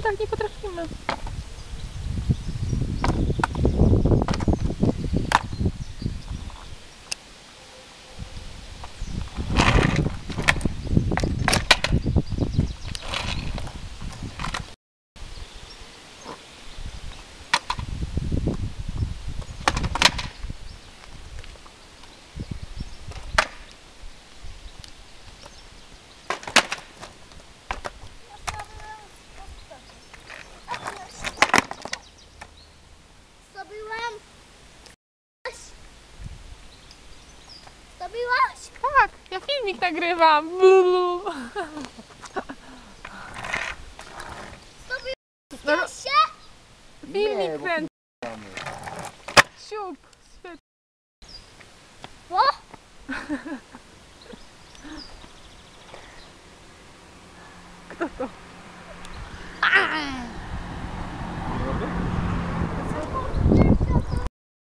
tak nie potrafimy. Zrobiłaś? Tak, ja filmik nagrywam. Zrobiłaś się? Filmik kręcę. Siup, świetnie. Bo? Kto to?